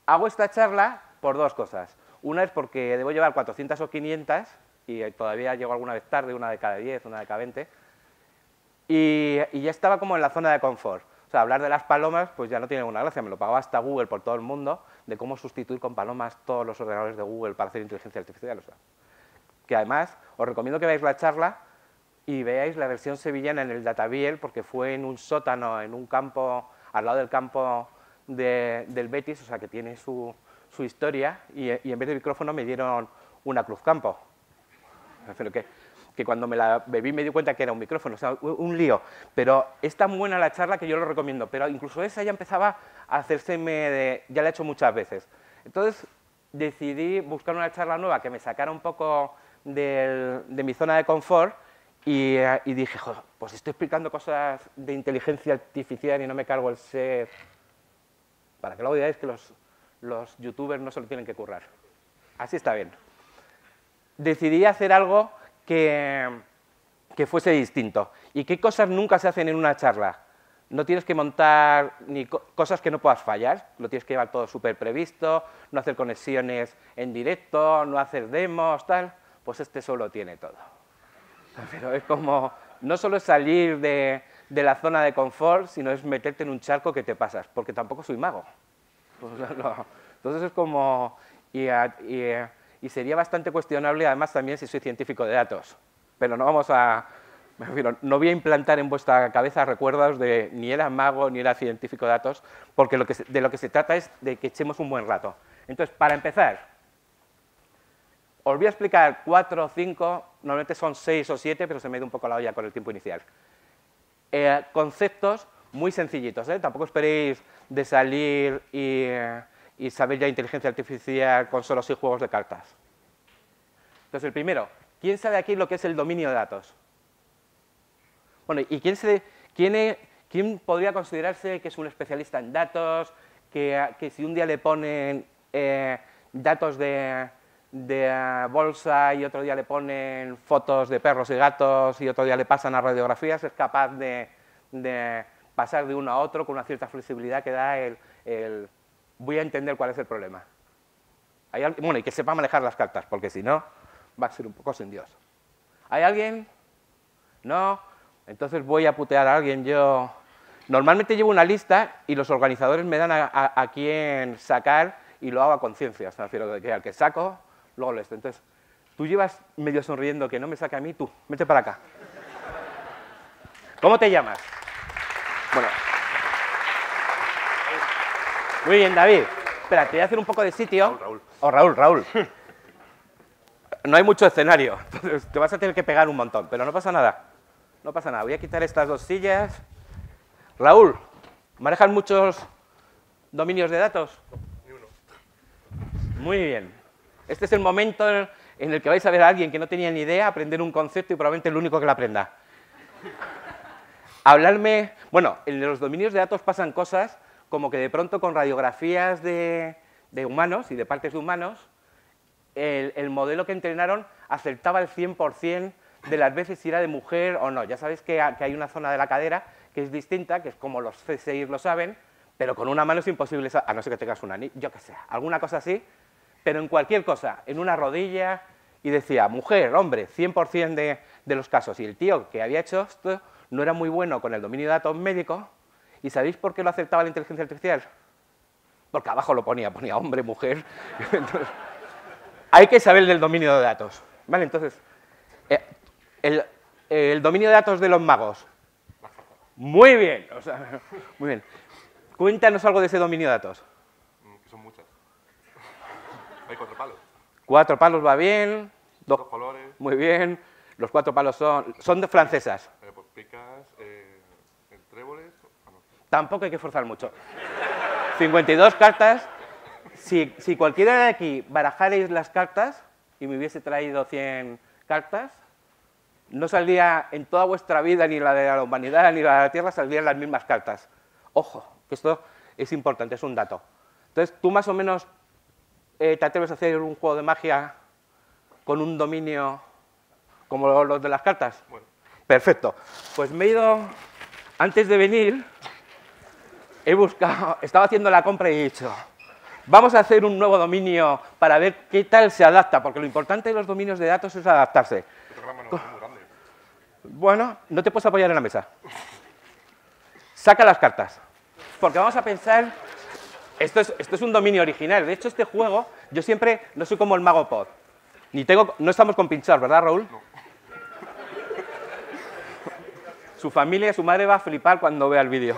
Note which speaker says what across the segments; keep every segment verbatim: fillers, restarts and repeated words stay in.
Speaker 1: hago esta charla por dos cosas. Una es porque debo llevar cuatrocientas o quinientas y todavía llego alguna vez tarde, una de cada diez, una de cada veinte. Y, y ya estaba como en la zona de confort. O sea, hablar de las palomas pues ya no tiene ninguna gracia. Me lo pagaba hasta Google por todo el mundo, de cómo sustituir con palomas todos los ordenadores de Google para hacer inteligencia artificial. O sea, que además os recomiendo que veáis la charla y veáis la versión sevillana en el Dataviel, porque fue en un sótano, en un campo, al lado del campo de, del Betis, o sea, que tiene su, su historia, y, y en vez de micrófono me dieron una Cruzcampo. Pero que, que cuando me la bebí me di cuenta que era un micrófono, o sea, un lío. Pero es tan buena la charla que yo lo recomiendo, pero incluso esa ya empezaba a hacérseme de... ya la he hecho muchas veces. Entonces decidí buscar una charla nueva que me sacara un poco del, de mi zona de confort. Y, y dije, joder, pues estoy explicando cosas de inteligencia artificial y no me cargo el ser... Para que luego digáis que los, los youtubers no se lo tienen que currar. Así está bien. Decidí hacer algo que, que fuese distinto. ¿Y qué cosas nunca se hacen en una charla? No tienes que montar ni co cosas que no puedas fallar, lo tienes que llevar todo súper previsto, no hacer conexiones en directo, no hacer demos, tal. Pues este solo tiene todo. Pero es como, no solo es salir de, de la zona de confort, sino es meterte en un charco que te pasas, porque tampoco soy mago. Entonces es como, y, y, y sería bastante cuestionable además también si soy científico de datos, pero no vamos a, me refiero, no voy a implantar en vuestra cabeza recuerdos de ni era mago ni era científico de datos, porque lo que se, de lo que se trata es de que echemos un buen rato. Entonces, para empezar, os voy a explicar cuatro o cinco, normalmente son seis o siete, pero se me ha ido un poco la olla con el tiempo inicial. Eh, conceptos muy sencillitos, ¿eh? Tampoco esperéis de salir y, y saber ya inteligencia artificial con solo seis juegos de cartas. Entonces, el primero, ¿quién sabe aquí lo que es el dominio de datos? Bueno, ¿y quién, se, quién, es, quién podría considerarse que es un especialista en datos, que, que si un día le ponen eh, datos de... de bolsa y otro día le ponen fotos de perros y gatos y otro día le pasan a radiografías, es capaz de, de pasar de uno a otro con una cierta flexibilidad que da el, el voy a entender cuál es el problema. ¿Hay alguien? Bueno, y que sepa manejar las cartas, porque si no, va a ser un poco sin Dios. ¿Hay alguien? ¿No? Entonces voy a putear a alguien yo. Normalmente llevo una lista y los organizadores me dan a, a, a quién sacar y lo hago a conciencia. O sea, refiero de que al que saco, luego lo esto. Entonces, tú llevas medio sonriendo que no me saque a mí, tú, vete para acá. ¿Cómo te llamas? Bueno. Muy bien, David. Espera, te voy a hacer un poco de sitio.
Speaker 2: Raúl, Raúl.
Speaker 1: Oh, Raúl, Raúl. No hay mucho escenario, entonces te vas a tener que pegar un montón, pero no pasa nada. No pasa nada. Voy a quitar estas dos sillas. Raúl, ¿manejas muchos dominios de datos?
Speaker 2: Ni uno.
Speaker 1: Muy bien. Este es el momento en el que vais a ver a alguien que no tenía ni idea aprender un concepto y probablemente el único que lo aprenda. Hablarme... Bueno, en los dominios de datos pasan cosas como que de pronto con radiografías de, de humanos y de partes de humanos, el, el modelo que entrenaron acertaba el cien por cien de las veces si era de mujer o no. Ya sabéis que, que hay una zona de la cadera que es distinta, que es como los C S I lo saben, pero con una mano es imposible, a no ser que tengas una anillo, yo qué sé, alguna cosa así, pero en cualquier cosa, en una rodilla, y decía, mujer, hombre, cien por cien de, de los casos. Y el tío que había hecho esto no era muy bueno con el dominio de datos médico, ¿y sabéis por qué lo aceptaba la inteligencia artificial? Porque abajo lo ponía, ponía hombre, mujer. Entonces, hay que saber del dominio de datos. ¿Vale? Entonces, eh, el, el dominio de datos de los magos. Muy bien, o sea, muy bien. Cuéntanos algo de ese dominio de datos.
Speaker 2: Que son muchas. Hay cuatro palos.
Speaker 1: Cuatro palos va bien. Dos,
Speaker 2: Dos colores.
Speaker 1: muy bien. Los cuatro palos son, son de francesas.
Speaker 2: Eh, pues picas, eh, en tréboles. Ah, no.
Speaker 1: Tampoco hay que forzar mucho. cincuenta y dos cartas. Si, si cualquiera de aquí barajarais las cartas y me hubiese traído cien cartas, no saldría en toda vuestra vida, ni la de la humanidad, ni la de la Tierra, saldrían las mismas cartas. Ojo, que esto es importante, es un dato. Entonces, tú más o menos eh, te atreves a hacer un juego de magia con un dominio como los de las cartas.
Speaker 2: Bueno.
Speaker 1: Perfecto. Pues me he ido, antes de venir, he buscado, estaba haciendo la compra y he dicho, Vamos a hacer un nuevo dominio para ver qué tal se adapta, porque lo importante de los dominios de datos es adaptarse.
Speaker 2: Este programa no es muy grande.
Speaker 1: Bueno, no te puedes apoyar en la mesa. Saca las cartas, porque vamos a pensar... Esto es, esto es un dominio original. De hecho, este juego, yo siempre no soy como el Mago Pod. Ni tengo, no estamos con pinchar, ¿verdad, Raúl?
Speaker 2: No.
Speaker 1: Su familia, su madre va a flipar cuando vea el vídeo.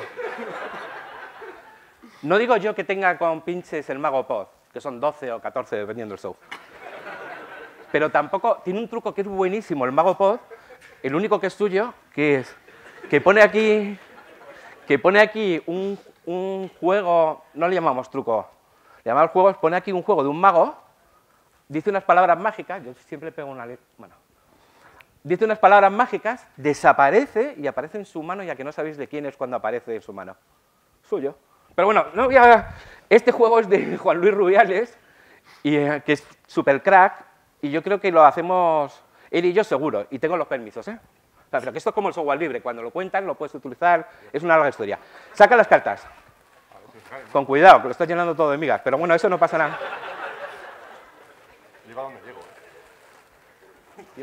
Speaker 1: No digo yo que tenga con pinches el Mago Pod, que son doce o catorce, dependiendo del show. Pero tampoco, tiene un truco que es buenísimo el Mago Pod, el único que es suyo, que es que pone aquí, que pone aquí un, un juego, no le llamamos truco, le llamamos juegos, pone aquí un juego de un mago, dice unas palabras mágicas, yo siempre pego una letra, bueno, dice unas palabras mágicas, desaparece y aparece en su mano, ya que no sabéis de quién es cuando aparece en su mano. Suyo. Pero bueno, no voy a... este juego es de Juan Luis Rubiales, y, eh, que es super crack, y yo creo que lo hacemos él y yo seguro, y tengo los permisos, ¿eh? O sea, pero que esto es como el software libre, cuando lo cuentan lo puedes utilizar, es una larga historia. Saca las cartas. Con cuidado, que lo estás llenando todo de migas, pero bueno, eso no pasa nada.
Speaker 2: Llego a donde llego. ¿eh?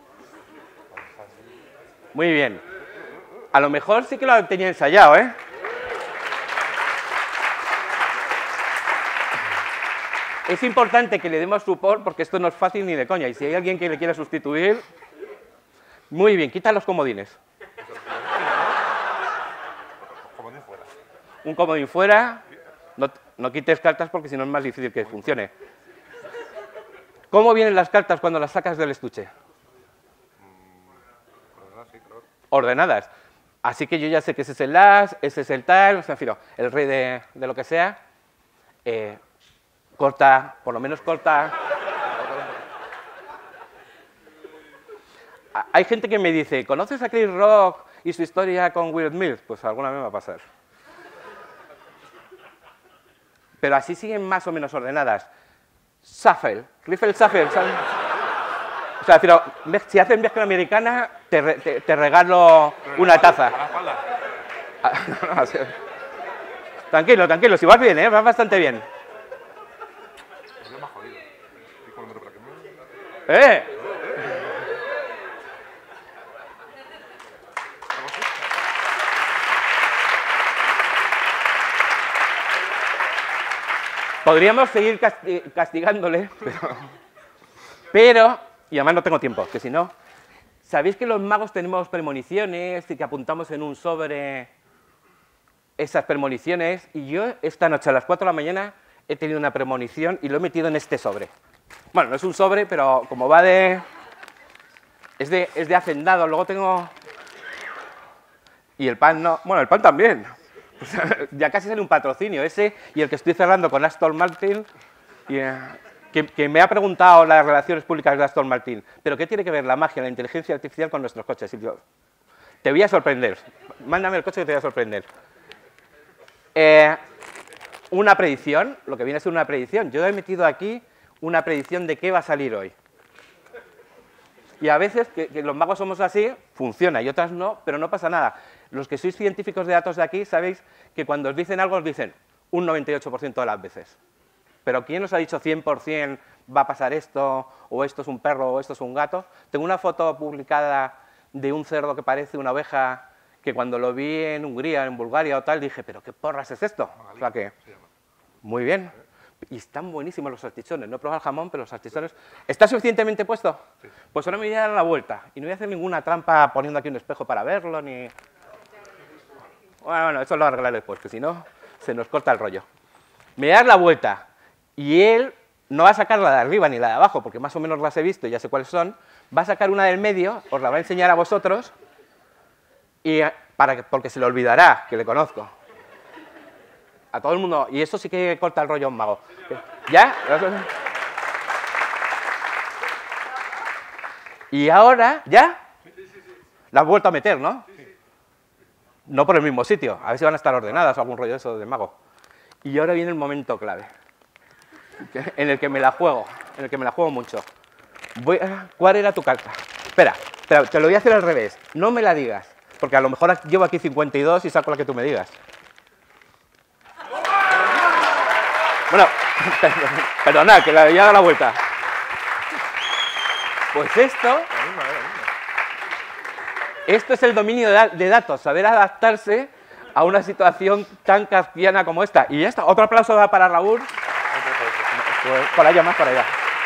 Speaker 1: Muy bien. A lo mejor sí que lo tenía ensayado, ¿eh? Es importante que le demos support porque esto no es fácil ni de coña. Y si hay alguien que le quiera sustituir... Muy bien, quita los comodines.
Speaker 2: Comodín fuera.
Speaker 1: Un comodín fuera. No, no quites cartas porque si no es más difícil que funcione. ¿Cómo vienen las cartas cuando las sacas del estuche? Ordenadas. Así que yo ya sé que ese es el as, ese es el tal, o sea, en fin, el rey de, de lo que sea. Eh, corta, por lo menos corta. Hay gente que me dice, ¿conoces a Chris Rock y su historia con Will Smith? Pues alguna vez me va a pasar. Pero así siguen más o menos ordenadas. Shuffle, Riffle Shuffle. ¿Sabes? O sea, pero, si hacen viaje americana, te, re, te, te regalo una taza. Tranquilo, tranquilo, si vas bien, ¿eh? Vas bastante bien. ¡Eh! Podríamos seguir castigándole, pero, pero, y además no tengo tiempo, que si no, ¿sabéis que los magos tenemos premoniciones y que apuntamos en un sobre esas premoniciones? Y yo esta noche a las cuatro de la mañana he tenido una premonición y lo he metido en este sobre. Bueno, no es un sobre, pero como va de... Es de, es de hacendado, luego tengo... Y el pan no... Bueno, el pan también. Ya casi sale un patrocinio ese y el que estoy cerrando con Aston Martin, y, eh, que, que me ha preguntado las relaciones públicas de Aston Martin, ¿pero qué tiene que ver la magia, la inteligencia artificial con nuestros coches? Y yo, te voy a sorprender, mándame el coche que te voy a sorprender. Eh, una predicción, lo que viene a ser una predicción. Yo he metido aquí una predicción de qué va a salir hoy. Y a veces, que, que los magos somos así, funciona, y otras no, pero no pasa nada. Los que sois científicos de datos de aquí sabéis que cuando os dicen algo os dicen un noventa y ocho por ciento de las veces. Pero ¿quién os ha dicho cien por cien va a pasar esto, o esto es un perro, o esto es un gato? Tengo una foto publicada de un cerdo que parece una oveja, que cuando lo vi en Hungría, en Bulgaria o tal, dije, ¿pero qué porras es esto? O sea que, muy bien. Y están buenísimos los salchichones. No he probado el jamón, pero los salchichones... ¿Está suficientemente puesto? Sí. Pues ahora me voy a dar la vuelta. Y no voy a hacer ninguna trampa poniendo aquí un espejo para verlo, ni... Bueno, bueno, eso lo arreglaré después, que si no, se nos corta el rollo. Me voy a dar la vuelta. Y él no va a sacar la de arriba ni la de abajo, porque más o menos las he visto y ya sé cuáles son. Va a sacar una del medio, os la va a enseñar a vosotros, y para que, porque se le olvidará que le conozco. A todo el mundo, y eso sí que corta el rollo a un mago. ¿Ya? Y ahora, ¿ya? La has vuelto a meter, ¿no? No por el mismo sitio, a ver si van a estar ordenadas o algún rollo de eso de mago. Y ahora viene el momento clave, en el que me la juego, en el que me la juego mucho. Voy a... ¿Cuál era tu carta? Espera, espera, te lo voy a hacer al revés, no me la digas, porque a lo mejor llevo aquí cincuenta y dos y saco la que tú me digas. Bueno, perdonad, que le había dado la vuelta. Pues esto, esto es el dominio de, de datos, saber adaptarse a una situación tan kafkiana como esta. Y ya está, otro aplauso para Raúl. Pues por allá más, por allá.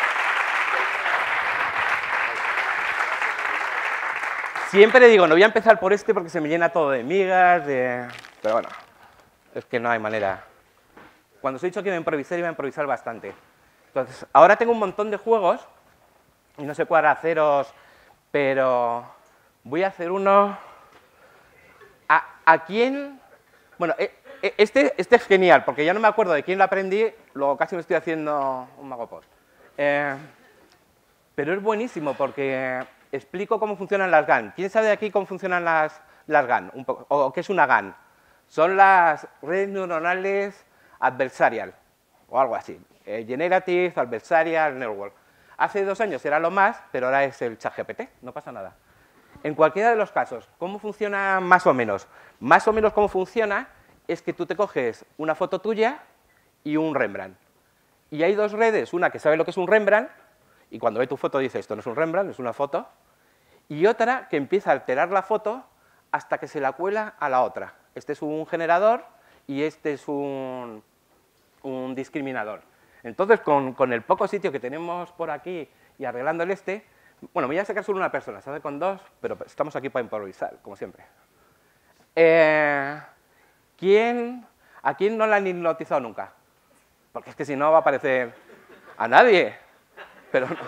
Speaker 1: Siempre digo, no voy a empezar por este porque se me llena todo de migas, de... pero bueno, es que no hay manera. Cuando os he dicho que iba a improvisar, iba a improvisar bastante. Entonces, ahora tengo un montón de juegos, y no sé cuál haceros, pero voy a hacer uno... ¿A, a quién...? Bueno, este, este es genial, porque ya no me acuerdo de quién lo aprendí, luego casi me estoy haciendo un mago post. Eh, pero es buenísimo porque explico cómo funcionan las GAN. ¿Quién sabe de aquí cómo funcionan las, las GAN? Un poco, o qué es una GAN. Son las redes neuronales adversarial, o algo así. Eh, Generative Adversarial Network. Hace dos años era lo más, pero ahora es el ChatGPT, no pasa nada. En cualquiera de los casos, ¿cómo funciona más o menos? Más o menos cómo funciona es que tú te coges una foto tuya y un Rembrandt. Y hay dos redes, una que sabe lo que es un Rembrandt, y cuando ve tu foto dice, esto no es un Rembrandt, es una foto, y otra que empieza a alterar la foto hasta que se la cuela a la otra. Este es un generador y este es un, un discriminador. Entonces, con, con el poco sitio que tenemos por aquí y arreglando el este, bueno, me voy a sacar solo una persona, se hace con dos, pero estamos aquí para improvisar, como siempre. Eh, ¿quién, ¿A quién no la han hipnotizado nunca? Porque es que si no va a aparecer a nadie. Pero no.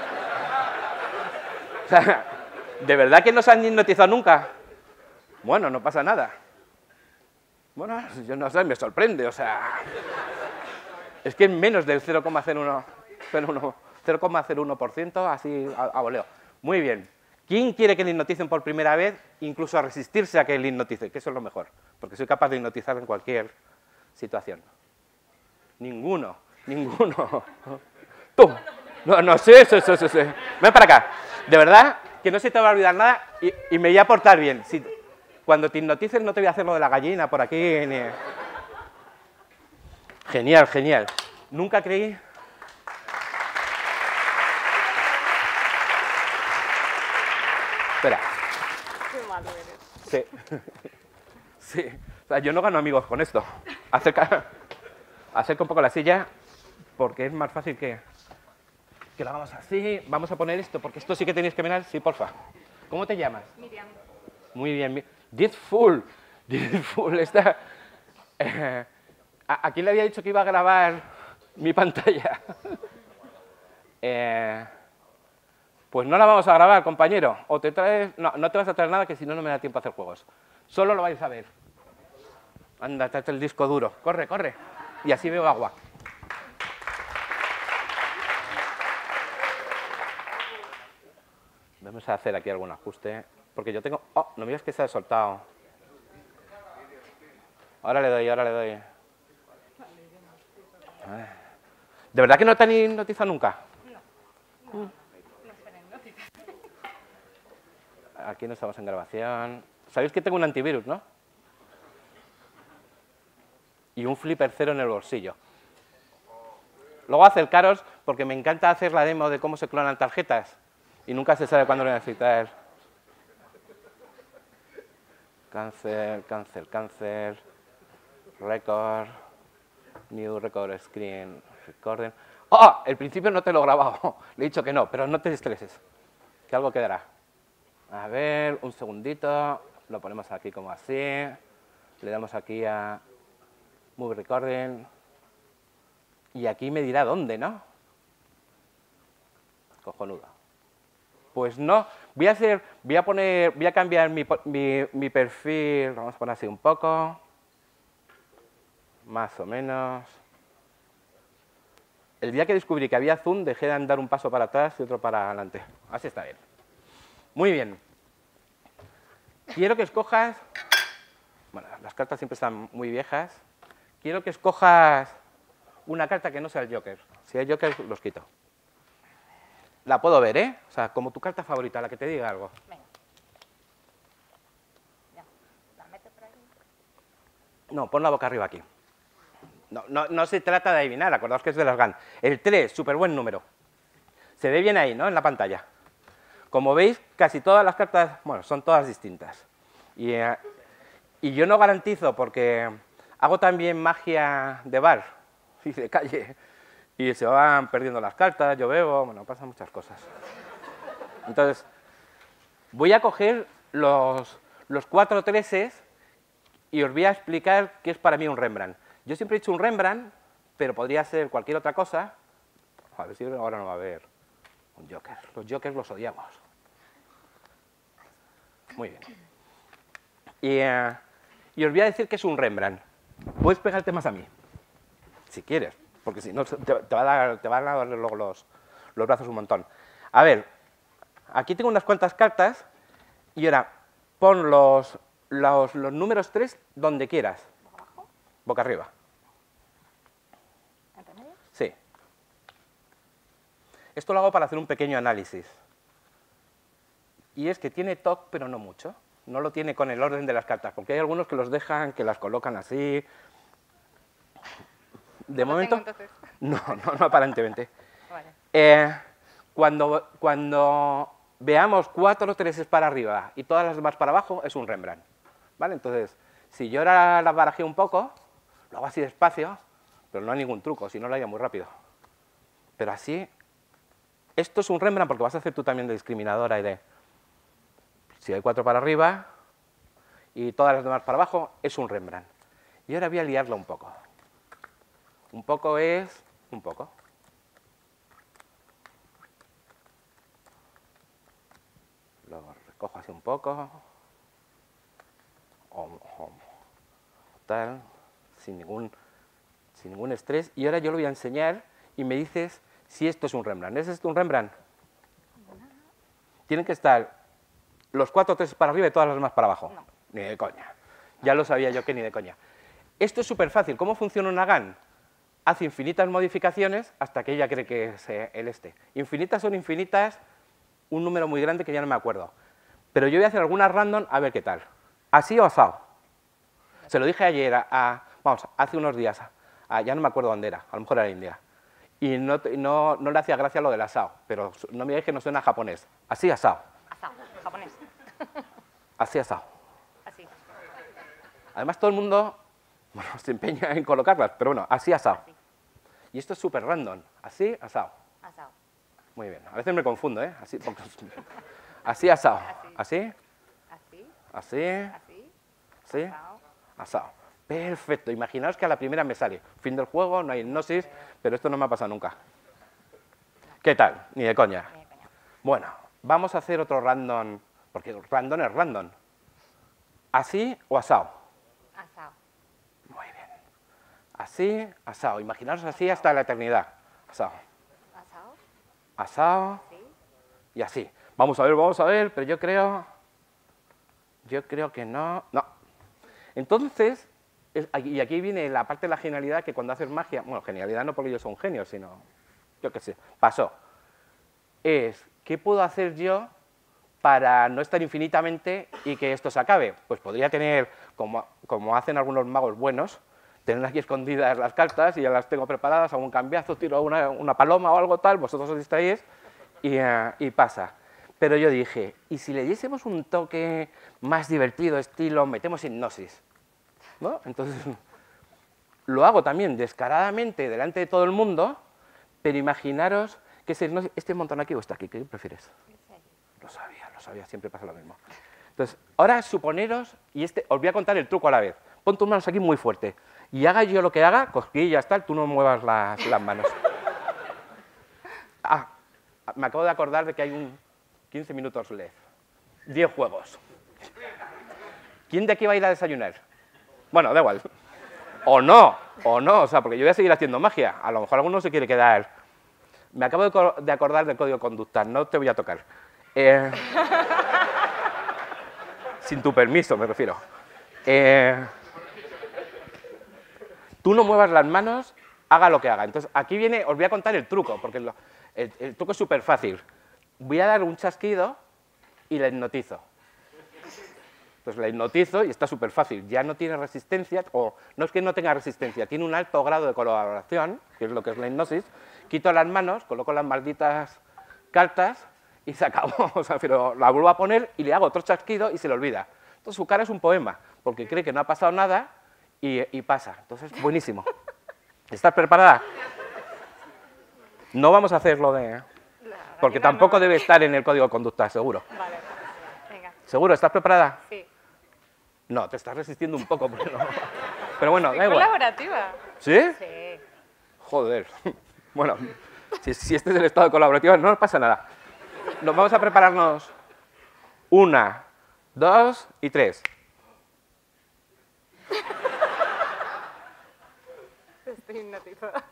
Speaker 1: O sea, ¿de verdad que no se han hipnotizado nunca? Bueno, no pasa nada. Bueno, yo no sé, me sorprende, o sea... Es que en menos del cero coma cero uno por ciento, así a, a voleo. Muy bien. ¿Quién quiere que le hipnoticen por primera vez, incluso a resistirse a que le hipnotice? Que eso es lo mejor, porque soy capaz de hipnotizar en cualquier situación. Ninguno, ninguno. Tú. No, no, sí, sí, sí, sí, sí. Ven para acá. De verdad que no se te va a olvidar nada y, y me voy a portar bien. Si, cuando te hipnotices no te voy a hacer lo de la gallina por aquí. Ni... Genial, genial. Nunca creí... Espera.
Speaker 3: Qué malo eres.
Speaker 1: Sí. Sí. O sea, yo no gano amigos con esto. Acerca, acerca un poco la silla porque es más fácil que, que lo hagamos así. Vamos a poner esto porque esto sí que tenéis que mirar. Sí, porfa. ¿Cómo te llamas?
Speaker 3: Miriam.
Speaker 1: Muy bien. This fool. This fool. Esta... Eh, ¿a, ¿A quién le había dicho que iba a grabar mi pantalla? eh... Pues no la vamos a grabar, compañero. O te traes... No, no te vas a traer nada, que si no, no me da tiempo a hacer juegos. Solo lo vais a ver. Anda, tráete el disco duro. Corre, corre. Y así veo agua. Vamos a hacer aquí algún ajuste. Porque yo tengo... Oh, no miras que se ha soltado. Ahora le doy, ahora le doy. ¿De verdad que no te han hipnotizado nunca?
Speaker 3: No.
Speaker 1: Mm. Aquí no estamos en grabación. Sabéis que tengo un antivirus, ¿no? Y un flipper cero en el bolsillo. Luego acercaros porque me encanta hacer la demo de cómo se clonan tarjetas y nunca se sabe cuándo lo necesitas. Cancel, cancel, cancel. Record. New record screen. Recording. ¡Oh! El principio no te lo he grabado. Le he dicho que no, pero no te estreses. Que algo quedará. A ver, un segundito, lo ponemos aquí como así, le damos aquí a Move Recording y aquí me dirá dónde, ¿no? Cojonudo. Pues no, voy a hacer, voy a poner, voy a cambiar mi, mi, mi perfil, vamos a poner así un poco, más o menos. El día que descubrí que había zoom, dejé de andar un paso para atrás y otro para adelante. Así está bien. Muy bien. Quiero que escojas... Bueno, las cartas siempre están muy viejas. Quiero que escojas una carta que no sea el Joker. Si hay Joker, los quito. La puedo ver, ¿eh? O sea, como tu carta favorita, la que te diga algo.
Speaker 3: Venga. Ya. ¿La meto por ahí?
Speaker 1: No, pon la boca arriba aquí. No, no, no se trata de adivinar, acordaos que es de las GAN. El tres, súper buen número. Se ve bien ahí, ¿no?, en la pantalla. Como veis, casi todas las cartas, bueno, son todas distintas. Y, eh, y yo no garantizo, porque hago también magia de bar y de calle, y se van perdiendo las cartas, yo bebo, bueno, pasan muchas cosas. Entonces, voy a coger los, los cuatro treses y os voy a explicar qué es para mí un Rembrandt. Yo siempre he dicho un Rembrandt, pero podría ser cualquier otra cosa. A ver si ahora no va a haber un Joker. Los Jokers los odiamos. Muy bien. Y, eh, y os voy a decir que es un Rembrandt. Puedes pegarte más a mí, si quieres, porque si no te, te, va a dar, te van a dar luego los, los brazos un montón. A ver, aquí tengo unas cuantas cartas y ahora pon los, los, los números tres donde quieras.
Speaker 3: ¿Boca abajo?
Speaker 1: Boca arriba.
Speaker 3: ¿Entre medio?
Speaker 1: Sí. Esto lo hago para hacer un pequeño análisis. Y es que tiene toque, pero no mucho. No lo tiene con el orden de las cartas, porque hay algunos que los dejan, que las colocan así. De
Speaker 3: ¿No lo
Speaker 1: momento,
Speaker 3: tengo, entonces?
Speaker 1: no, no, no aparentemente.
Speaker 3: Vale.
Speaker 1: Eh, cuando, cuando veamos cuatro treses para arriba y todas las demás para abajo, es un Rembrandt. ¿Vale? Entonces, si yo ahora las barajeo un poco, lo hago así despacio, pero no hay ningún truco, si no lo haría muy rápido. Pero así, esto es un Rembrandt porque vas a hacer tú también de discriminadora y de... Si hay cuatro para arriba y todas las demás para abajo, es un Rembrandt. Y ahora voy a liarlo un poco. Un poco es un poco. Lo recojo así un poco. O, o, tal, sin ningún, sin ningún estrés. Y ahora yo lo voy a enseñar y me dices si esto es un Rembrandt. ¿Es esto un Rembrandt? Tienen que estar los cuatro tres para arriba y todas las demás para abajo.
Speaker 3: No.
Speaker 1: Ni de coña. Ya lo sabía yo que ni de coña. Esto es súper fácil. ¿Cómo funciona una GAN? Hace infinitas modificaciones hasta que ella cree que es eh, el este. Infinitas son infinitas, un número muy grande que ya no me acuerdo. Pero yo voy a hacer algunas random a ver qué tal. ¿Así o asado? Se lo dije ayer, a, a- vamos, hace unos días, a- a- ya no me acuerdo dónde era, a lo mejor era India. Y no, te- no, no le hacía gracia lo del asado, pero su- no me digáis que no suena a japonés. Así asado,
Speaker 3: Asado, japonés.
Speaker 1: así asado.
Speaker 3: Así.
Speaker 1: Además todo el mundo, bueno, se empeña en colocarlas, pero bueno, así asado.
Speaker 3: Así.
Speaker 1: Y esto es súper random, así asado.
Speaker 3: Asado.
Speaker 1: Muy bien, a veces me confundo, ¿eh? Así, porque- así asado,
Speaker 3: Así.
Speaker 1: así,
Speaker 3: Así.
Speaker 1: así,
Speaker 3: Así.
Speaker 1: así,
Speaker 3: Asado.
Speaker 1: asado. Perfecto, imaginaos que a la primera me sale. Fin del juego, no hay hipnosis, pero esto no me ha pasado nunca. ¿Qué tal? Ni de coña.
Speaker 3: Ni de coña.
Speaker 1: Bueno, vamos a hacer otro random, porque random es random. ¿Así o asado?
Speaker 3: Asado.
Speaker 1: Muy bien. Así, asado. Imaginaos así hasta la eternidad. Asado,
Speaker 3: Asado.
Speaker 1: asado
Speaker 3: Así.
Speaker 1: y así. Vamos a ver, vamos a ver, pero yo creo... Yo creo que no... No. Entonces, es- y aquí viene la parte de la genialidad, que cuando haces magia... Bueno, genialidad no porque yo soy un genio, sino... Yo qué sé, pasó. Es, ¿qué puedo hacer yo para no estar infinitamente y que esto se acabe? Pues podría tener, como, como hacen algunos magos buenos, tener aquí escondidas las cartas y ya las tengo preparadas, hago un cambiazo, tiro una, una paloma o algo tal, vosotros os distraéis y, eh, y pasa. Pero yo dije, ¿y si le diésemos un toque más divertido, estilo, metemos hipnosis? ¿No? Entonces, lo hago también descaradamente delante de todo el mundo, pero imaginaros que ese hipnosis- este montón aquí o está aquí, ¿qué prefieres? Lo sabía, lo sabía, siempre pasa lo mismo. Entonces, ahora suponeros, y este, os voy a contar el truco a la vez. Pon tus manos aquí muy fuerte. Y haga yo lo que haga, cosquillas, tal, tú no muevas las, las manos. Ah, me acabo de acordar de que hay un quince minutos L E D. diez juegos. ¿Quién de aquí va a ir a desayunar? Bueno, da igual. O no, o no, o sea, porque yo voy a seguir haciendo magia. A lo mejor alguno se quiere quedar... Me acabo de co- de acordar del código de conducta, no te voy a tocar. Eh, sin tu permiso, me refiero. Eh, tú no muevas las manos, haga lo que haga. Entonces, aquí viene, os voy a contar el truco, porque lo- el, el truco es súper fácil. Voy a dar un chasquido y la hipnotizo. Entonces la hipnotizo y está súper fácil. Ya no tiene resistencia, o no es que no tenga resistencia, tiene un alto grado de colaboración, que es lo que es la hipnosis. Quito las manos, coloco las malditas cartas y se acabó. O sea, pero la vuelvo a poner y le hago otro chasquido y se le olvida. Entonces su cara es un poema, porque cree que no ha pasado nada y, y pasa. Entonces, buenísimo. ¿Estás preparada? No vamos a hacerlo de... Porque
Speaker 3: gallina
Speaker 1: tampoco
Speaker 3: no.
Speaker 1: debe estar en el código de conducta, seguro.
Speaker 3: Vale. Venga.
Speaker 1: ¿Seguro? ¿Estás preparada?
Speaker 3: Sí.
Speaker 1: No, te estás resistiendo un poco, pero, no. Pero bueno,
Speaker 3: Soy
Speaker 1: da igual.
Speaker 3: colaborativa.
Speaker 1: ¿Sí?
Speaker 3: Sí.
Speaker 1: Joder. Bueno, si, si este es el estado colaborativo, no nos pasa nada. Nos vamos a prepararnos una, dos y tres.
Speaker 3: Estoy hipnotizada.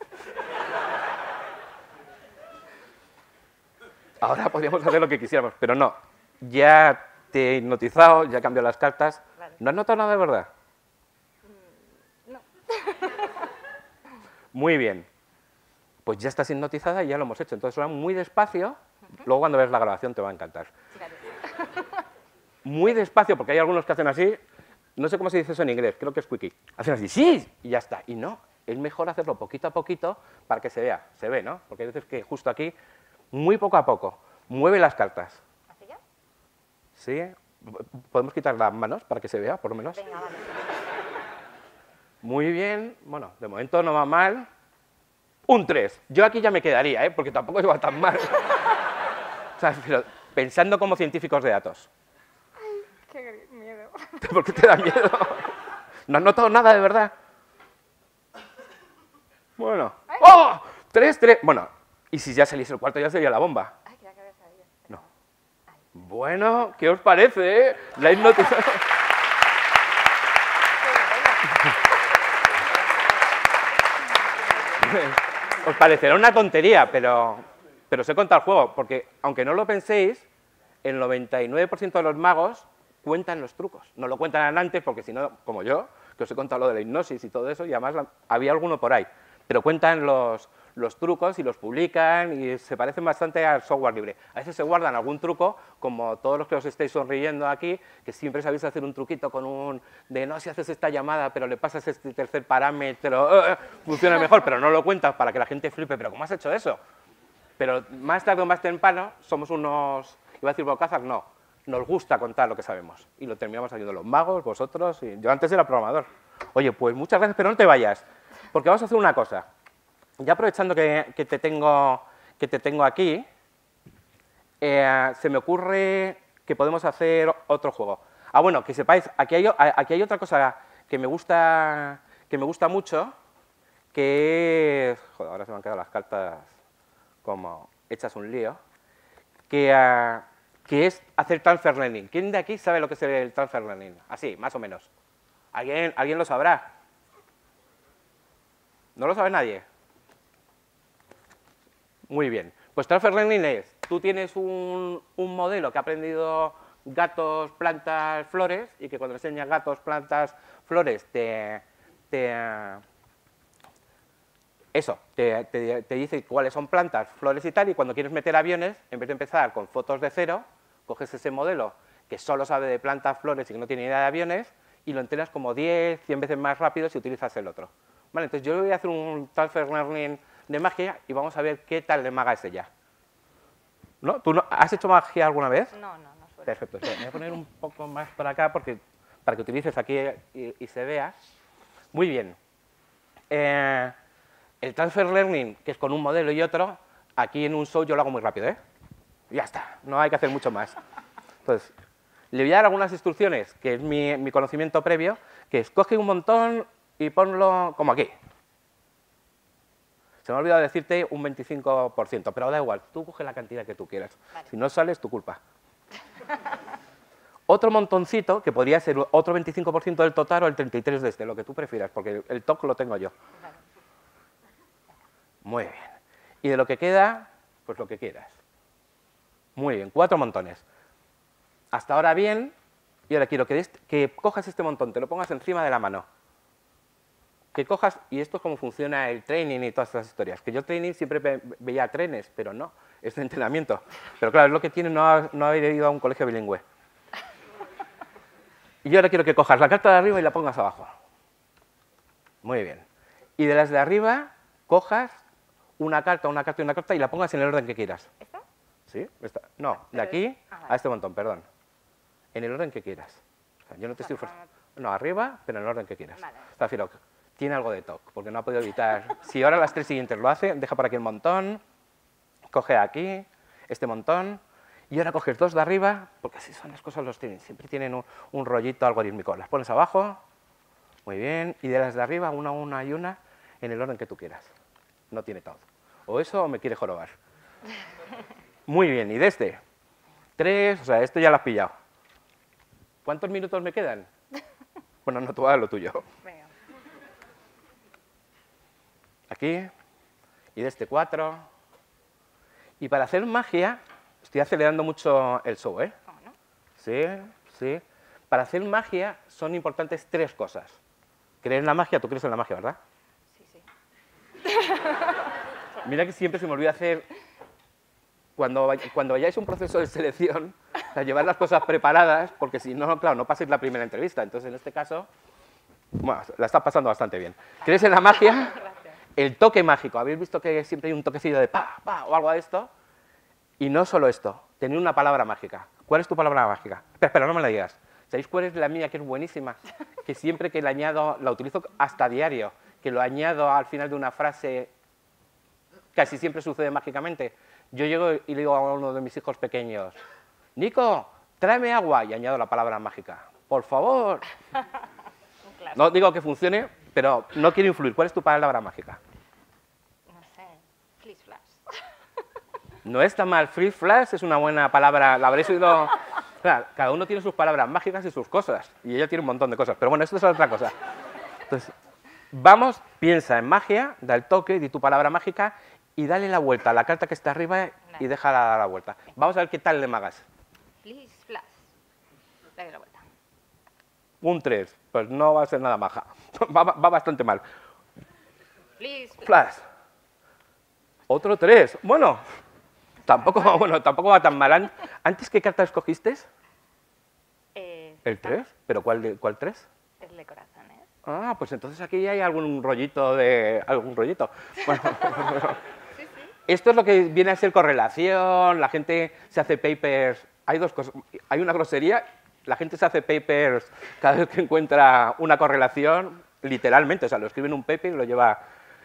Speaker 1: Ahora podríamos hacer lo que quisiéramos, pero no. Ya te he hipnotizado, ya he cambiado las cartas.
Speaker 3: Vale.
Speaker 1: ¿No has notado nada de verdad?
Speaker 3: No.
Speaker 1: Muy bien. Pues ya estás hipnotizada y ya lo hemos hecho. Entonces, suena muy despacio. Luego, cuando ves la grabación, te va a encantar.
Speaker 3: Gracias.
Speaker 1: Muy despacio, porque hay algunos que hacen así. No sé cómo se dice eso en inglés, creo que es quickie. Hacen así, sí, y ya está. Y no, es mejor hacerlo poquito a poquito para que se vea. Se ve, ¿no? Porque hay veces que justo aquí, muy poco a poco, mueve las cartas.
Speaker 3: ¿Así ya?
Speaker 1: ¿Sí? ¿Podemos quitar las manos para que se vea, por lo menos?
Speaker 3: Venga, vale.
Speaker 1: Muy bien. Bueno, de momento no va mal. Un tres. Yo aquí ya me quedaría, ¿eh? Porque tampoco iba tan mal. O sea, pero pensando como científicos de datos.
Speaker 3: Qué miedo.
Speaker 1: ¿Por qué te da miedo? ¿No has notado nada de verdad? Bueno. ¡Oh! Tres, tres. Bueno, y si ya saliese el cuarto ya sería la bomba.
Speaker 3: Ay, que la cabeza ahí.
Speaker 1: No. Bueno, ¿qué os parece, eh? La hipnotización. Os parecerá una tontería, pero, pero os he contado el juego, porque aunque no lo penséis, el noventa y nueve por ciento de los magos cuentan los trucos. No lo cuentan antes, porque si no, como yo, que os he contado lo de la hipnosis y todo eso, y además la- había alguno por ahí, pero cuentan los, los trucos y los publican y se parecen bastante al software libre. A veces se guardan algún truco, como todos los que os estáis sonriendo aquí, que siempre sabéis hacer un truquito con un de no, si haces esta llamada, pero le pasas este tercer parámetro, eh, eh, funciona mejor, pero no lo cuentas para que la gente flipe, pero ¿cómo has hecho eso? Pero más tarde o más temprano somos unos, iba a decir bocazas, no, nos gusta contar lo que sabemos y lo terminamos haciendo los magos, vosotros, y yo antes era programador. Oye, pues muchas gracias, pero no te vayas, porque vamos a hacer una cosa. Ya aprovechando que, que, te, tengo, que te tengo aquí, eh, se me ocurre que podemos hacer otro juego. Ah, bueno, que sepáis, aquí hay, aquí hay otra cosa que me gusta, que me gusta mucho, que es... Joder, ahora se me han quedado las cartas como hechas un lío, que, uh, que es hacer transfer learning. ¿Quién de aquí sabe lo que es el transfer learning? Así, más o menos. ¿Alguien, ¿alguien lo sabrá? ¿No lo sabe nadie? Muy bien. Pues transfer learning es, tú tienes un, un modelo que ha aprendido gatos, plantas, flores, y que cuando le enseñas gatos, plantas, flores, te... te Eso, te, te, te dice cuáles son plantas, flores y tal, y cuando quieres meter aviones, en vez de empezar con fotos de cero, coges ese modelo que solo sabe de plantas, flores y que no tiene idea de aviones, y lo entrenas como diez, cien veces más rápido si utilizas el otro. Vale, entonces yo voy a hacer un transfer learning de magia y vamos a ver qué tal de maga es ella. ¿No? ¿Tú no, has hecho magia alguna vez?
Speaker 3: No, no, no suelo.
Speaker 1: Perfecto, espera, me voy a poner un poco más por acá porque, para que utilices aquí y, y se vea. Muy bien. Eh, El transfer learning, que es con un modelo y otro, aquí en un show yo lo hago muy rápido, ¿eh? Ya está, no hay que hacer mucho más. Entonces, le voy a dar algunas instrucciones, que es mi, mi conocimiento previo, que es coge un montón y ponlo como aquí. Se me ha olvidado decirte un veinticinco por ciento, pero da igual, tú coge la cantidad que tú quieras.
Speaker 3: Vale.
Speaker 1: Si no sale, es tu culpa. Otro montoncito, que podría ser otro veinticinco por ciento del total o el treinta y tres por ciento de este, lo que tú prefieras, porque el toque lo tengo yo.
Speaker 3: Vale.
Speaker 1: Muy bien. Y de lo que queda, pues lo que quieras. Muy bien, cuatro montones. Hasta ahora bien, y ahora quiero que, este, que cojas este montón, te lo pongas encima de la mano. Que cojas, y esto es cómo funciona el training y todas estas historias. Que yo el training siempre ve, veía trenes, pero no, es de entrenamiento. Pero claro, es lo que tiene no, no haber ido a un colegio bilingüe. Y yo ahora quiero que cojas la carta de arriba y la pongas abajo. Muy bien. Y de las de arriba, cojas una carta, una carta y una carta y la pongas en el orden que quieras.
Speaker 3: ¿Esta?
Speaker 1: ¿Sí? Esta. No, de
Speaker 3: Pero-
Speaker 1: aquí
Speaker 3: ah, vale.
Speaker 1: a este montón, perdón. En el orden que quieras. O sea, yo no te estoy
Speaker 3: Vale,
Speaker 1: forzando. No, arriba, pero en el orden que quieras.
Speaker 3: Vale.
Speaker 1: O sea, Firo, tiene algo de toque, porque no ha podido evitar. Si ahora las tres siguientes lo hace, deja por aquí el montón, coge aquí, este montón, y ahora coges dos de arriba, porque así son las cosas, los tienen, siempre tienen un, un rollito algorítmico. Las pones abajo, muy bien, y de las de arriba, una, una y una, en el orden que tú quieras. No tiene todo. O eso o me quiere jorobar. Muy bien, y de este, tres, o sea, esto ya lo has pillado. ¿Cuántos minutos me quedan? Bueno, no, tú haz lo tuyo.
Speaker 3: Venga.
Speaker 1: Aquí, y de este cuatro. Y para hacer magia, estoy acelerando mucho el show, ¿eh?
Speaker 3: ¿Cómo no?
Speaker 1: Sí, sí. Para hacer magia son importantes tres cosas. ¿Creer en la magia? Tú crees en la magia, ¿verdad?
Speaker 3: Sí, sí.
Speaker 1: Mira que siempre se me olvida hacer, cuando, vay- cuando vayáis a un proceso de selección, o sea, llevar las cosas preparadas, porque si no, claro, no paséis la primera entrevista. Entonces, en este caso, bueno, la estás pasando bastante bien. ¿Crees en la magia?
Speaker 3: Gracias.
Speaker 1: El toque mágico. ¿Habéis visto que siempre hay un toquecillo de pa, pa o algo de esto? Y no solo esto, tener una palabra mágica. ¿Cuál es tu palabra mágica? Espera, espera, no me la digas. ¿Sabéis cuál es la mía, que es buenísima? Que siempre que la añado, la utilizo hasta a diario, que lo añado al final de una frase, casi siempre sucede mágicamente. Yo llego y le digo a uno de mis hijos pequeños, Nico, tráeme agua, y añado la palabra mágica. Por favor.
Speaker 3: Un clásico.
Speaker 1: No digo que funcione, pero no quiero influir. ¿Cuál es tu palabra mágica?
Speaker 3: No sé. Flis flash.
Speaker 1: No está mal. Free flash es una buena palabra. La habréis oído. Claro, cada uno tiene sus palabras mágicas y sus cosas. Y ella tiene un montón de cosas. Pero bueno, esto es otra cosa. Entonces, vamos, piensa en magia, da el toque, di tu palabra mágica y dale la vuelta a la carta que está arriba y
Speaker 3: Vale.
Speaker 1: déjala dar la vuelta. Vamos a ver qué tal le magas.
Speaker 3: Flis flash. Dale la vuelta.
Speaker 1: Un tres. Pues no va a ser nada maja. Va, va- va bastante mal.
Speaker 3: Flis flash.
Speaker 1: Flash. Otro tres. Bueno, tampoco, bueno, tampoco va tan mal. An- ¿Antes qué carta escogiste?
Speaker 3: Eh,
Speaker 1: El tres. ¿Pero cuál, de- cuál tres?
Speaker 3: El de corazones.
Speaker 1: Ah, pues entonces aquí ya hay algún rollito de... algún rollito. Bueno,
Speaker 3: Sí, sí.
Speaker 1: esto es lo que viene a ser correlación, la gente se hace papers... Hay dos cosas. Hay una grosería, la gente se hace papers cada vez que encuentra una correlación, literalmente, o sea, lo escribe en un paper y lo lleva...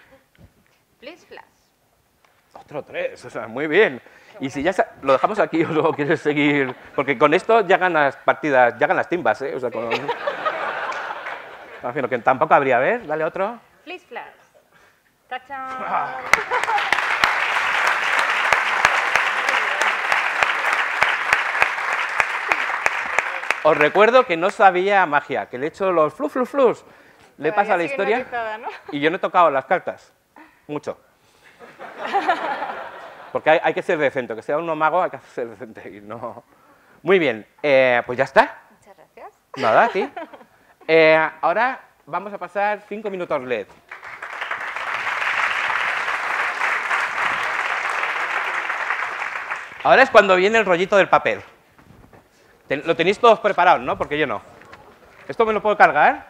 Speaker 3: Flis flash.
Speaker 1: Otro tres, o sea, muy bien. Y si ya sa- lo dejamos aquí o luego quieres seguir... Porque con esto ya ganas partidas, ya ganas timbas, ¿eh? O sea, con... Imagino que tampoco habría, ¿ves? Dale otro.
Speaker 3: Flis flash. ¡Tachán!
Speaker 1: Ah. Os recuerdo que no sabía magia, que le he hecho los flus, flus, flus. Le
Speaker 3: Todavía
Speaker 1: pasa la
Speaker 3: sigue
Speaker 1: historia
Speaker 3: hipnotizada, ¿no?
Speaker 1: y yo no he tocado las cartas. Mucho. Porque hay, hay que ser decente, que sea uno mago hay que ser decente y no... Muy bien, eh, pues ya está.
Speaker 3: Muchas gracias.
Speaker 1: Nada, a ti. Eh, ahora vamos a pasar cinco minutos L E D. Ahora es cuando viene el rollito del papel. Ten- Lo tenéis todos preparados, ¿no? Porque yo no. ¿Esto me lo puedo cargar?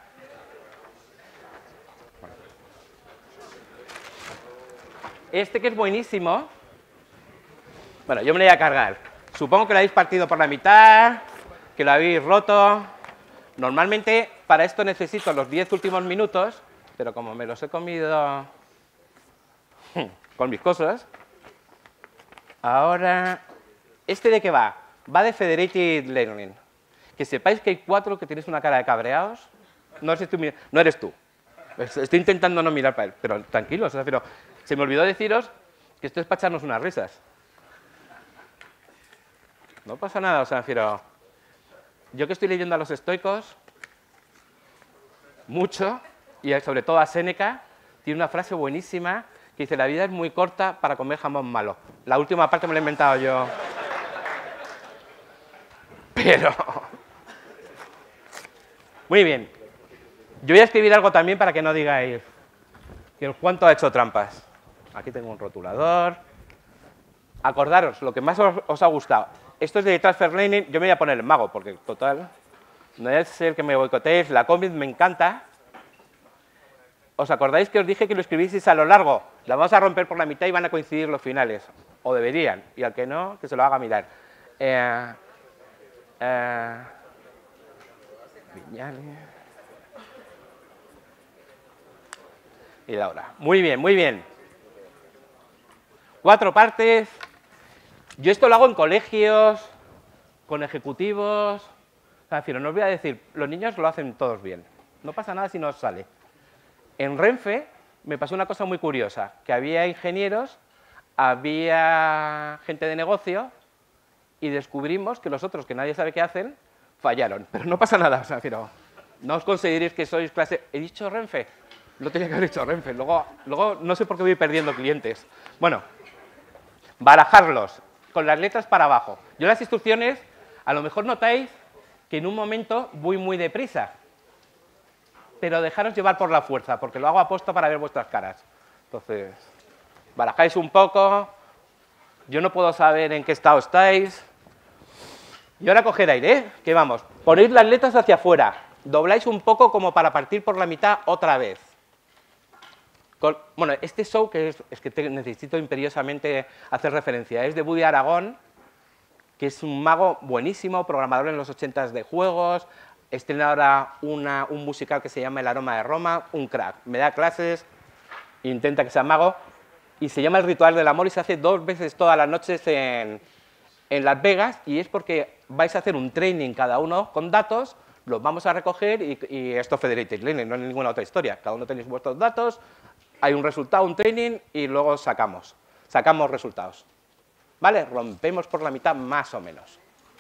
Speaker 1: Este que es buenísimo. Bueno, yo me lo voy a cargar. Supongo que lo habéis partido por la mitad, que lo habéis roto. Normalmente para esto necesito los diez últimos minutos, pero como me los he comido con mis cosas, ahora... ¿Este de qué va? Va de Federated Learning. Que sepáis que hay cuatro que tenéis una cara de cabreados. No, sé si tú mira- no eres tú. Estoy intentando no mirar para él, pero tranquilos. O sea, pero se me olvidó deciros que esto es para echarnos unas risas. No pasa nada, o sea, refiero... Yo que estoy leyendo a los estoicos, mucho, y sobre todo a Séneca, tiene una frase buenísima que dice, la vida es muy corta para comer jamón malo. La última parte me la he inventado yo. Pero... Muy bien. Yo voy a escribir algo también para que no digáis que el Juanto ha hecho trampas. Aquí tengo un rotulador. Acordaros, lo que más os, os ha gustado. Esto es de Transfer Learning, yo me voy a poner el mago, porque total... No es ser que me boicoteéis, la cómic me encanta. ¿Os acordáis que os dije que lo escribieseis a lo largo? La vamos a romper por la mitad y van a coincidir los finales. O deberían. Y al que no, que se lo haga mirar. Eh, eh, Viñales. Y Laura. Muy bien, muy bien. Cuatro partes. Yo esto lo hago en colegios, con ejecutivos. O sea, no os voy a decir, los niños lo hacen todos bien. No pasa nada si no os sale. En Renfe me pasó una cosa muy curiosa, que había ingenieros, había gente de negocio y descubrimos que los otros, que nadie sabe qué hacen, fallaron. Pero no pasa nada, o sea, pero no os consideréis que sois clase... ¿He dicho Renfe? Lo tenía que haber dicho Renfe. Luego, luego no sé por qué voy perdiendo clientes. Bueno, barajarlos con las letras para abajo. Yo las instrucciones, a lo mejor notáis que en un momento voy muy deprisa, pero dejaros llevar por la fuerza, porque lo hago a posta para ver vuestras caras. Entonces, barajáis un poco, yo no puedo saber en qué estado estáis. Y ahora coger aire, ¿eh? Que vamos, ponéis las letras hacia afuera, dobláis un poco como para partir por la mitad otra vez. Con, bueno, este show, que es, es que te, necesito imperiosamente hacer referencia, es de Woody Aragón, que es un mago buenísimo, programador en los ochentas de juegos, estrena ahora una, un musical que se llama El aroma de Roma, un crack. Me da clases, intenta que sea mago, y se llama El ritual del amor y se hace dos veces todas las noches en, en Las Vegas, y es porque vais a hacer un training cada uno con datos, los vamos a recoger, y, y esto es Federated Learning, no es ninguna otra historia. Cada uno tenéis vuestros datos, hay un resultado, un training, y luego sacamos, sacamos resultados. ¿Vale? Rompemos por la mitad más o menos.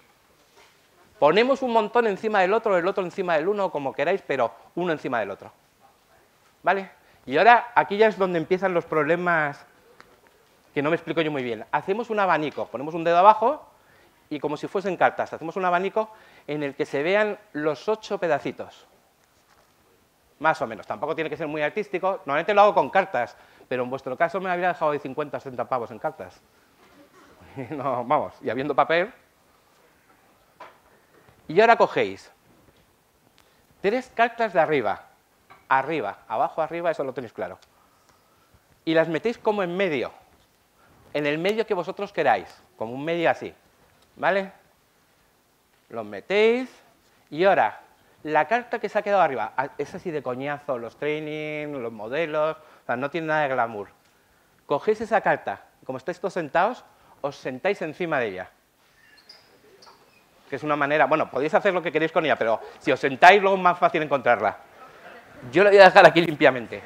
Speaker 1: Ponemos un montón encima del otro, el otro encima del uno, como queráis, pero uno encima del otro. ¿Vale? Y ahora, aquí ya es donde empiezan los problemas que no me explico yo muy bien. Hacemos un abanico, ponemos un dedo abajo y como si fuesen cartas, hacemos un abanico en el que se vean los ocho pedacitos. Más o menos, tampoco tiene que ser muy artístico. Normalmente lo hago con cartas, pero en vuestro caso me habría dejado de cincuenta o sesenta pavos en cartas. No, vamos, y habiendo papel. Y ahora cogéis tres cartas de arriba, arriba, abajo, arriba, eso lo tenéis claro. Y las metéis como en medio, en el medio que vosotros queráis, como un medio así, ¿vale? Los metéis y ahora, la carta que se ha quedado arriba, es así de coñazo, los training, los modelos, o sea, no tiene nada de glamour. Cogéis esa carta, como estáis todos sentados, os sentáis encima de ella. Que es una manera, bueno, podéis hacer lo que queréis con ella, pero si os sentáis luego es más fácil encontrarla. Yo lo voy a dejar aquí limpiamente.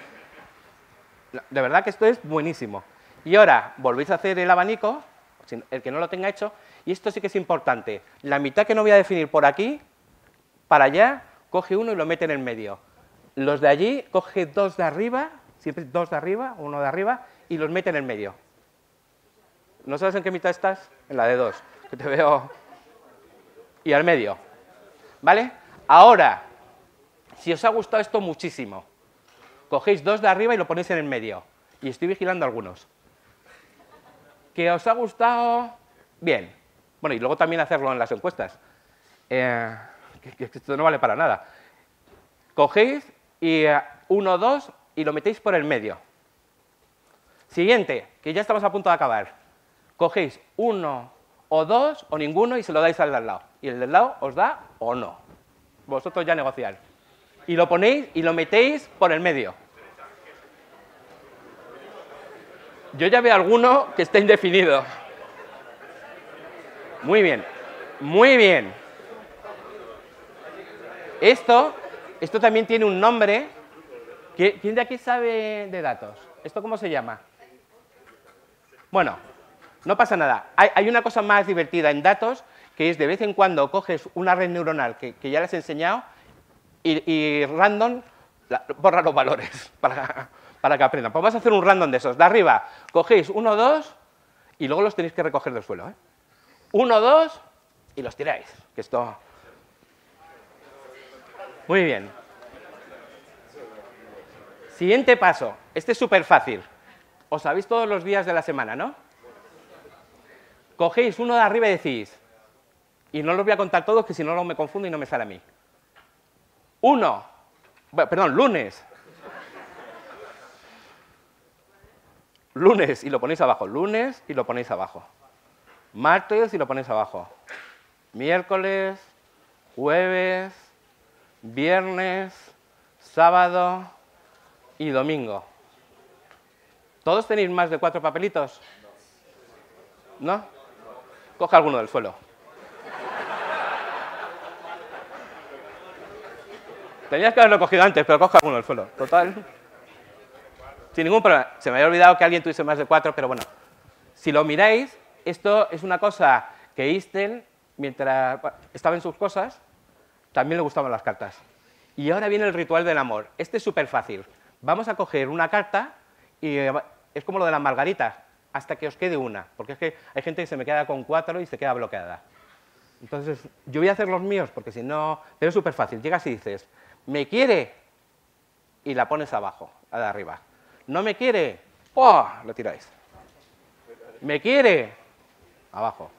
Speaker 1: De verdad que esto es buenísimo. Y ahora volvéis a hacer el abanico, el que no lo tenga hecho, y esto sí que es importante. La mitad que no voy a definir por aquí, para allá, coge uno y lo mete en el medio. Los de allí, coge dos de arriba, siempre dos de arriba, uno de arriba, y los mete en el medio. ¿No sabes en qué mitad estás? En la de dos, que te veo... Y al medio, ¿vale? Ahora, si os ha gustado esto muchísimo, cogéis dos de arriba y lo ponéis en el medio. Y estoy vigilando algunos. ¿Que os ha gustado? Bien. Bueno, y luego también hacerlo en las encuestas. Eh, que, que esto no vale para nada. Cogéis y uh, uno, dos y lo metéis por el medio. Siguiente, que ya estamos a punto de acabar. Cogéis uno o dos o ninguno y se lo dais al de al lado. Y el del lado os da o no. Vosotros ya negociar. Y lo ponéis y lo metéis por el medio. Yo ya veo alguno que está indefinido. Muy bien, muy bien. Esto, esto también tiene un nombre. ¿Quién de aquí sabe de datos? ¿Esto cómo se llama? Bueno, no pasa nada. Hay, hay una cosa más divertida en datos, que es de vez en cuando coges una red neuronal que, que ya les he enseñado y, y random la, borra los valores para, para que aprendan. Pues vamos a hacer un random de esos. De arriba, cogéis uno, dos y luego los tenéis que recoger del suelo. ¿eh? Uno, dos y los tiráis. Que esto... Muy bien. Siguiente paso. Este es súper fácil. Os sabéis todos los días de la semana, ¿no? Cogéis uno de arriba y decís, Y no los voy a contar todos, que si no, luego me confundo y no me sale a mí. Uno. Bueno, perdón, lunes. Lunes y lo ponéis abajo. Lunes y lo ponéis abajo. Martes y lo ponéis abajo. Miércoles, jueves, viernes, sábado y domingo. ¿Todos tenéis más de cuatro papelitos? ¿No? Coge alguno del suelo. Tenías que haberlo cogido antes, pero coge alguno del suelo. Total. Sin ningún problema. Se me había olvidado que alguien tuviese más de cuatro, pero bueno. Si lo miráis, esto es una cosa que Einstein, mientras estaba en sus cosas, también le gustaban las cartas. Y ahora viene el ritual del amor. Este es súper fácil. Vamos a coger una carta y es como lo de las margaritas, hasta que os quede una. Porque es que hay gente que se me queda con cuatro y se queda bloqueada. Entonces, yo voy a hacer los míos, porque si no... Pero es súper fácil. Llegas y dices, ¿me quiere? Y la pones abajo, a la de arriba. ¿No me quiere? ¡Oh! Lo tiráis. ¿Me quiere? Abajo.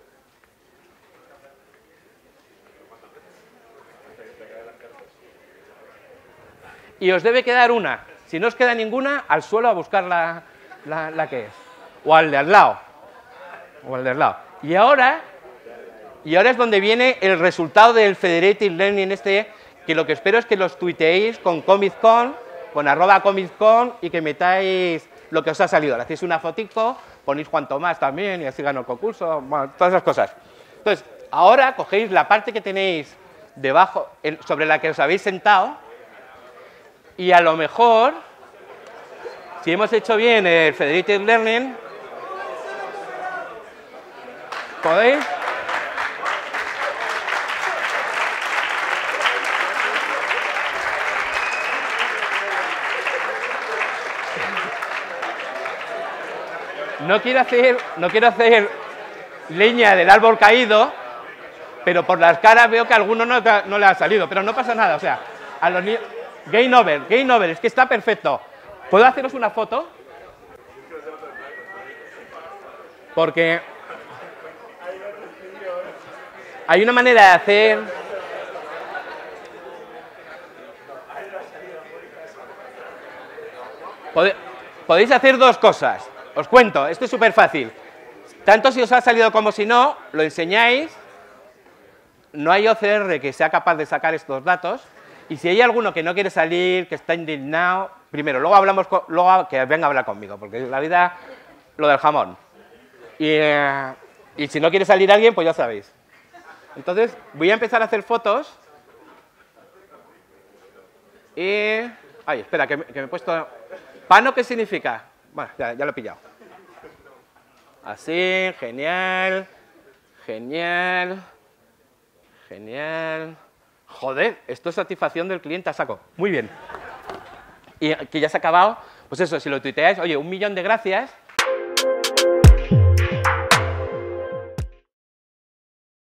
Speaker 1: Y os debe quedar una. Si no os queda ninguna, al suelo a buscar la, la, la que es. O al de al lado. O al de al lado. Y ahora, y ahora es donde viene el resultado del Federated Learning este, que lo que espero es que los tuiteéis con ComicCon, con arroba ComicCon, y que metáis lo que os ha salido. Le hacéis una fotico, ponéis cuanto más también, y así gano el concurso, bueno, todas esas cosas. Entonces, ahora cogéis la parte que tenéis debajo, sobre la que os habéis sentado, y a lo mejor, si hemos hecho bien el Federated Learning, ¿podéis? No quiero hacer, no quiero hacer leña del árbol caído, pero por las caras veo que a alguno no, no le ha salido, pero no pasa nada, o sea, a los niños... Game over, game over, es que está perfecto. ¿Puedo haceros una foto? Porque hay una manera de hacer... Pode... Podéis hacer dos cosas. Os cuento, esto es súper fácil. Tanto si os ha salido como si no, lo enseñáis. No hay O C R que sea capaz de sacar estos datos. Y si hay alguno que no quiere salir, que está indignado, primero, luego hablamos, con, luego que venga a hablar conmigo, porque la vida, lo del jamón. Y, eh, y si no quiere salir alguien, pues ya sabéis. Entonces, voy a empezar a hacer fotos. Y... Ay, espera, que me, que me he puesto... ¿Pano qué significa? Bueno, ya, ya lo he pillado. Así, genial, genial, genial... Joder, esto es satisfacción del cliente a saco. Muy bien. Y que ya se ha acabado, pues eso, si lo tuiteáis, oye, un millón de gracias,